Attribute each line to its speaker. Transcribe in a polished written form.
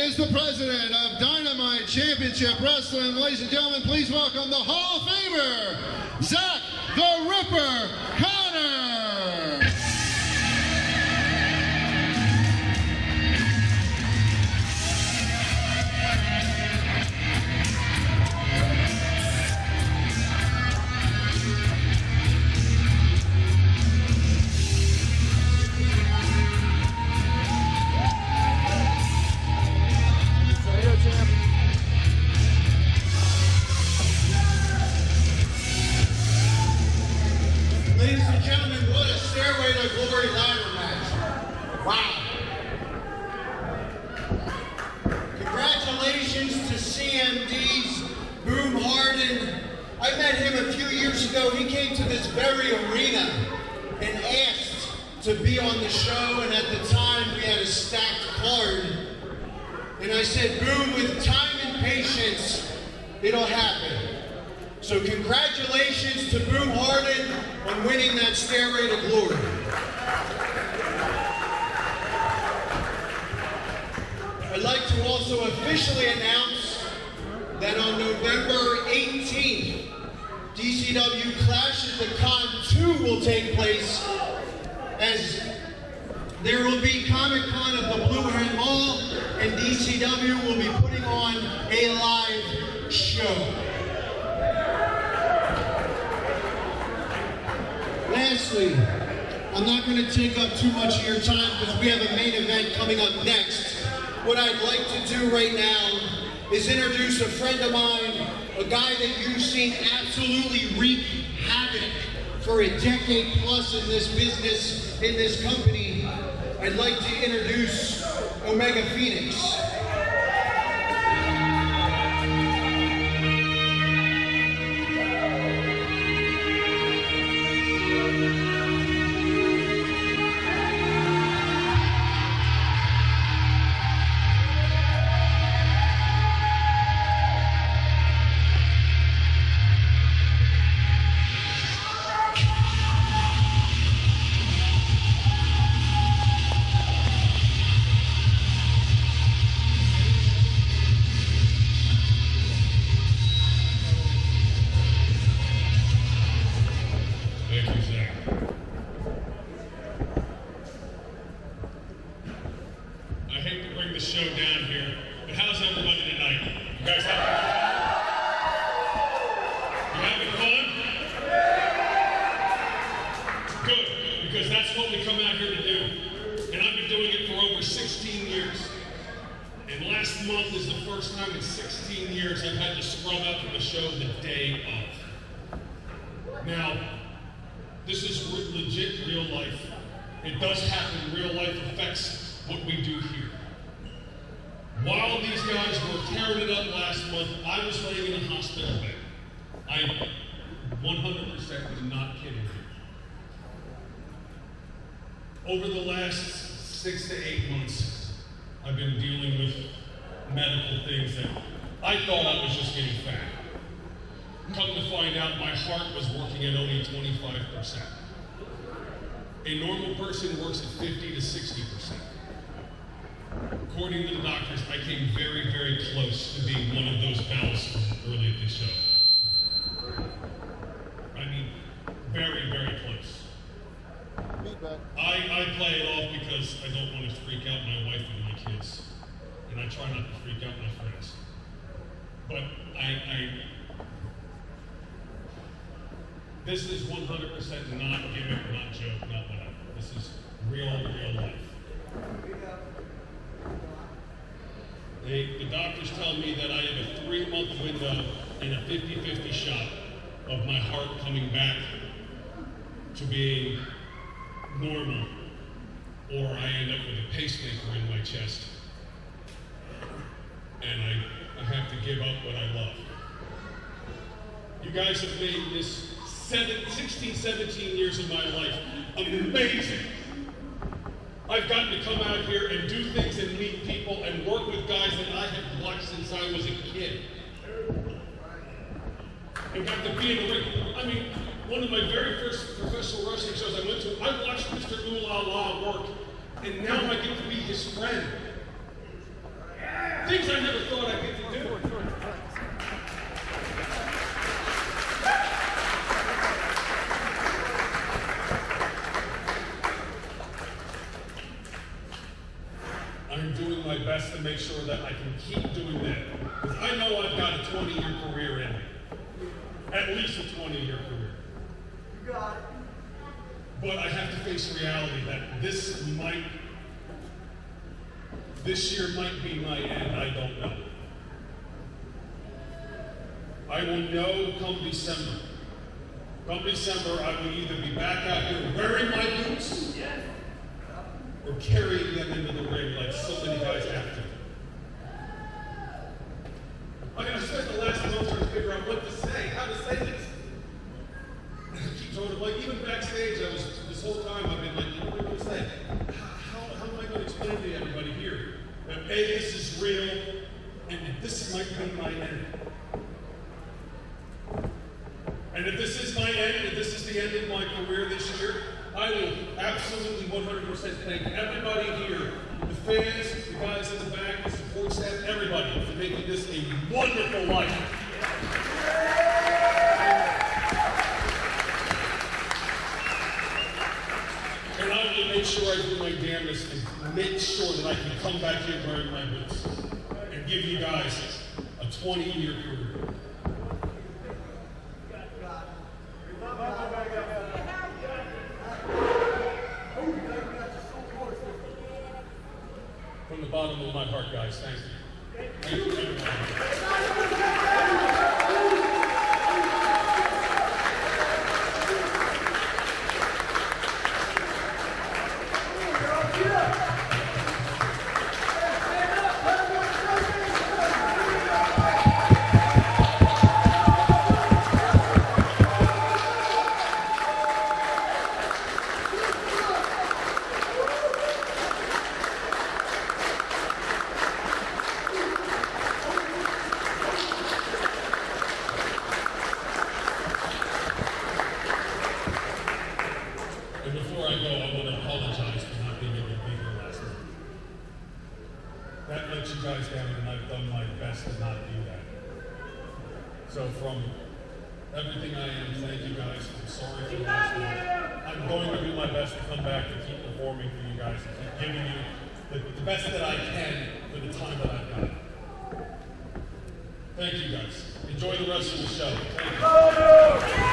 Speaker 1: is the president of Dynamite Championship Wrestling. Ladies and gentlemen, please welcome the Hall of Famer, Zack the Ripper Connor.
Speaker 2: Ladies and gentlemen, what a Stairway to Glory ladder match. Wow. Congratulations to CMD's Boom Harden. I met him a few years ago. He came to this very arena and asked to be on the show, and at the time we had a stacked card. And I said, Boom, with time and patience, it'll happen. So congratulations to Boom Harden on winning that Stairway to Glory. I'd like to also officially announce that on November 18th, DCW Clash at the Con 2 will take place, as there will be Comic-Con at the Blue Hen Mall, and DCW will be putting on a live show. Lastly, I'm not going to take up too much of your time because we have a main event coming up next. What I'd like to do right now is introduce a friend of mine, a guy that you've seen absolutely wreak havoc for a decade plus in this business, in this company. I'd like to introduce Omega Phoenix.
Speaker 3: Show down here, but how's everybody tonight? You guys having fun? Good, because that's what we come out here to do. And I've been doing it for over 16 years. And last month is the first time in 16 years I've had to scrub out from the show the day of. Now, this is legit real life. It does happen. Real life affects what we do here. While these guys were tearing it up last month, I was laying in a hospital bed. I 100% was not kidding you. Over the last 6 to 8 months, I've been dealing with medical things that I thought I was just getting fat. Come to find out, my heart was working at only 25%. A normal person works at 50 to 60%. According to the doctors, I came very, very close to being one of those valves early at this show. I mean, very, very close. I play it off because I don't want to freak out my wife and my kids. And I try not to freak out my friends. But this is 100% not gimmick, not joke, not whatever. This is real life. The doctors tell me that I have a 3-month window and a 50-50 shot of my heart coming back to being normal, or I end up with a pacemaker in my chest, and I have to give up what I love. You guys have made this 16, 17 years of my life amazing. I've gotten to come out here and do things and meet people and work with guys that I have watched since I was a kid. And got to be in the ring. I mean, one of my very first professional wrestling shows I went to, I watched Mr. Ooh La La work, and now I get to be his friend. Things I never thought I'd get to do. I'm doing my best to make sure that I can keep doing that. Because I know I've got a 20-year career in me. At least a 20-year career.
Speaker 4: You got it.
Speaker 3: But I have to face reality that this year might be my end, I don't know. I will know come December. Come December, I will either be back out here wearing my boots or carrying them into the ring like so many guys have to. I gotta spend the last month trying to figure out what to say, how to say this. I keep throwing, like even backstage, this whole time I've been like, you know what I'm gonna say? How am I gonna explain to everybody here that A, this is real, and this might be my end. And if this is my end, if this is the end of my career this year, I will absolutely 100% thank everybody here, the fans, the guys in the back, the support staff, everybody for making this a wonderful life. And I will make sure I do my damnedest and make sure that I can come back here wearing my boots and give you guys a 20-year career. From the bottom of my heart, guys, thank you. Thank you, everybody. So from everything I am, thank you guys. I'm sorry for last night. I'm going to do my best to come back and keep performing for you guys and keep giving you the best that I can for the time that I've got. Thank you guys. Enjoy the rest of the show. Thank you.